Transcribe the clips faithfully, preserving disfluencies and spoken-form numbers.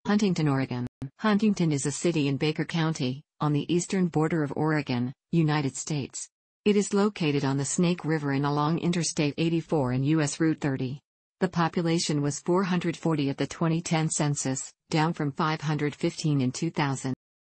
Huntington, Oregon. Huntington is a city in Baker County, on the eastern border of Oregon, United States. It is located on the Snake River and along Interstate eighty-four and U S Route thirty. The population was four hundred forty at the twenty ten census, down from five hundred fifteen in two thousand.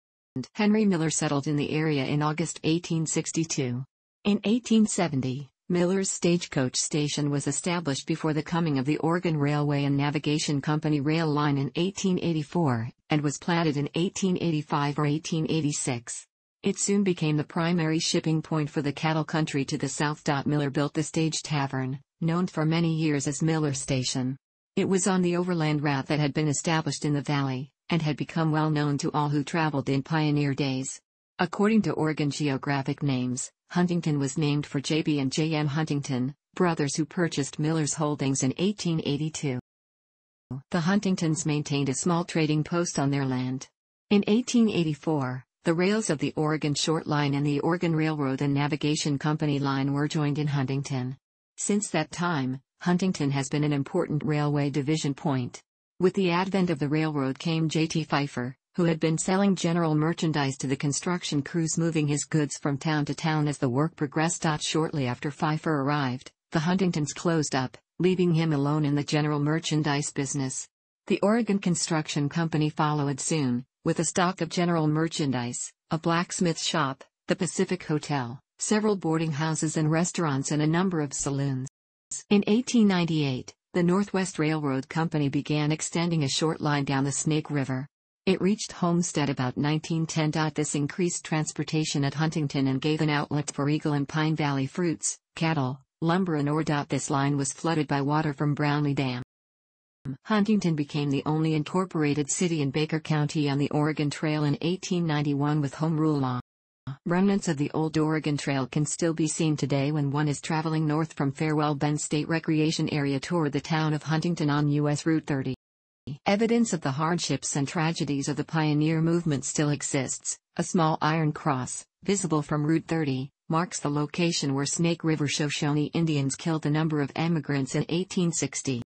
Henry Miller settled in the area in August eighteen sixty-two. In eighteen seventy, Miller's Stagecoach Station was established before the coming of the Oregon Railway and Navigation Company rail line in eighteen eighty-four, and was platted in eighteen eighty-five or eighteen eighty-six. It soon became the primary shipping point for the cattle country to the south. Miller built the Stage Tavern, known for many years as Miller Station. It was on the overland route that had been established in the valley, and had become well known to all who traveled in pioneer days. According to Oregon Geographic Names, Huntington was named for J B and J M Huntington, brothers who purchased Miller's holdings in eighteen eighty-two. The Huntingtons maintained a small trading post on their land. In eighteen eighty-four, the rails of the Oregon Short Line and the Oregon Railroad and Navigation Company line were joined in Huntington. Since that time, Huntington has been an important railway division point. With the advent of the railroad came J T Pfeiffer, who had been selling general merchandise to the construction crews moving his goods from town to town as the work progressed. Shortly after Pfeiffer arrived, the Huntingtons closed up, leaving him alone in the general merchandise business. The Oregon Construction Company followed soon, with a stock of general merchandise, a blacksmith shop, the Pacific Hotel, several boarding houses and restaurants, and a number of saloons. In eighteen ninety-eight, the Northwest Railroad Company began extending a short line down the Snake River. It reached Homestead about nineteen ten. This increased transportation at Huntington and gave an outlet for Eagle and Pine Valley fruits, cattle, lumber and ore. This line was flooded by water from Brownlee Dam. Huntington became the only incorporated city in Baker County on the Oregon Trail in eighteen ninety-one with Home Rule law. Remnants of the old Oregon Trail can still be seen today when one is traveling north from Farewell Bend State Recreation Area toward the town of Huntington on U S Route thirty. Evidence of the hardships and tragedies of the pioneer movement still exists. A small iron cross, visible from Route thirty, marks the location where Snake River Shoshone Indians killed a number of emigrants in eighteen sixty.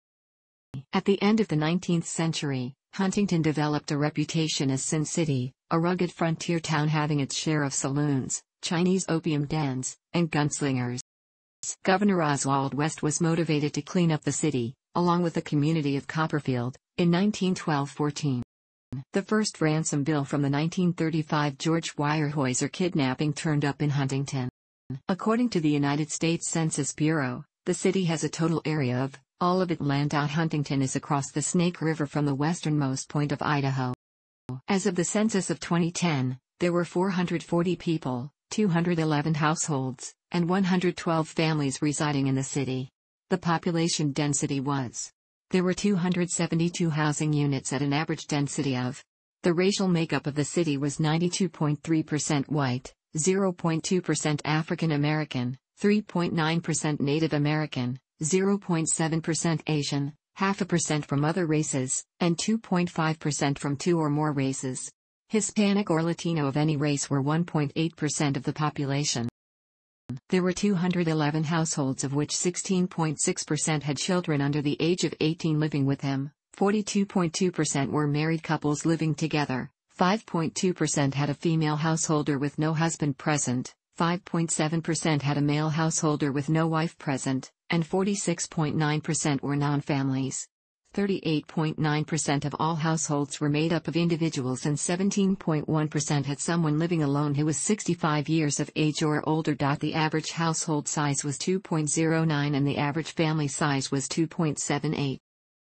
At the end of the nineteenth century, Huntington developed a reputation as Sin City, a rugged frontier town having its share of saloons, Chinese opium dens, and gunslingers. Governor Oswald West was motivated to clean up the city, along with the community of Copperfield, in nineteen twelve to fourteen. The first ransom bill from the nineteen thirty-five George Weyerhaeuser kidnapping turned up in Huntington. According to the United States Census Bureau, the city has a total area of, all of it land. Huntington is across the Snake River from the westernmost point of Idaho. As of the census of twenty ten, there were four hundred forty people, two hundred eleven households, and one hundred twelve families residing in the city. The population density was. There were two hundred seventy-two housing units at an average density of. The racial makeup of the city was ninety-two point three percent white, zero point two percent African American, three point nine percent Native American, zero point seven percent Asian, half a percent from other races, and two point five percent from two or more races. Hispanic or Latino of any race were one point eight percent of the population. There were two hundred eleven households, of which sixteen point six percent had children under the age of eighteen living with them, forty-two point two percent were married couples living together, five point two percent had a female householder with no husband present, five point seven percent had a male householder with no wife present, and forty-six point nine percent were non-families. thirty-eight point nine percent of all households were made up of individuals and seventeen point one percent had someone living alone who was sixty-five years of age or older. The average household size was two point zero nine and the average family size was two point seven eight.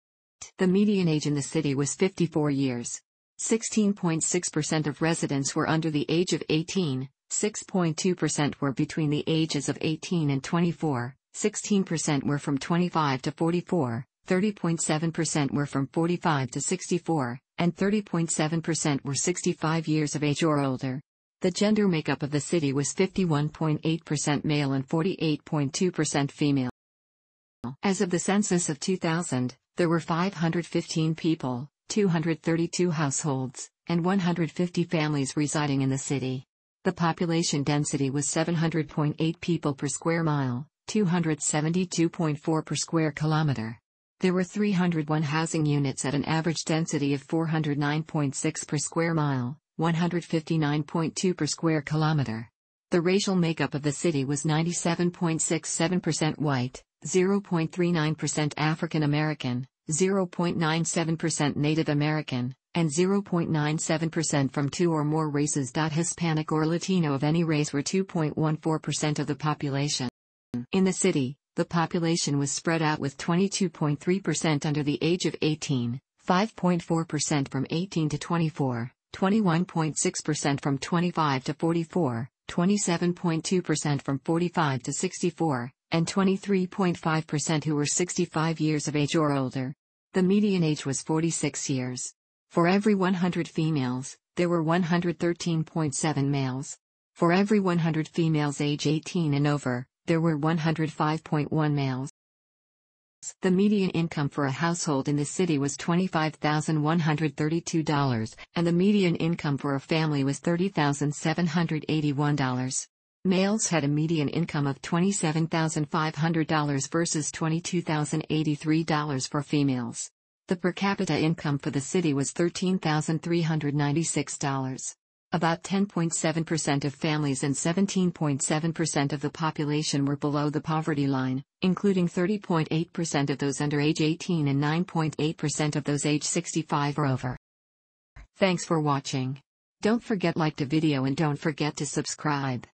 The median age in the city was fifty-four years. sixteen point six percent of residents were under the age of eighteen, six point two percent were between the ages of eighteen and twenty-four, sixteen percent were from twenty-five to forty-four, thirty point seven percent were from forty-five to sixty-four, and thirty point seven percent were sixty-five years of age or older. The gender makeup of the city was fifty-one point eight percent male and forty-eight point two percent female. As of the census of two thousand, there were five hundred fifteen people, two hundred thirty-two households, and one hundred fifty families residing in the city. The population density was seven hundred point eight people per square mile, two hundred seventy-two point four per square kilometer. There were three hundred one housing units at an average density of four hundred nine point six per square mile, one hundred fifty-nine point two per square kilometer. The racial makeup of the city was ninety-seven point six seven percent white, zero point three nine percent African American, zero point nine seven percent Native American, and zero point nine seven percent from two or more races. Hispanic or Latino of any race were two point one four percent of the population. In the city, the population was spread out with twenty-two point three percent under the age of eighteen, five point four percent from eighteen to twenty-four, twenty-one point six percent from twenty-five to forty-four, twenty-seven point two percent from forty-five to sixty-four, and twenty-three point five percent who were sixty-five years of age or older. The median age was forty-six years. For every one hundred females, there were one hundred thirteen point seven males. For every one hundred females age eighteen and over, there were one hundred five point one males. The median income for a household in the city was twenty-five thousand one hundred thirty-two dollars, and the median income for a family was thirty thousand seven hundred eighty-one dollars. Males had a median income of twenty-seven thousand five hundred dollars versus twenty-two thousand eighty-three dollars for females. The per capita income for the city was thirteen thousand three hundred ninety-six dollars. About ten point seven percent of families and seventeen point seven percent of the population were below the poverty line, including thirty point eight percent of those under age eighteen and nine point eight percent of those age sixty-five or over. Thanks for watching. Don't forget like the video and don't forget to subscribe.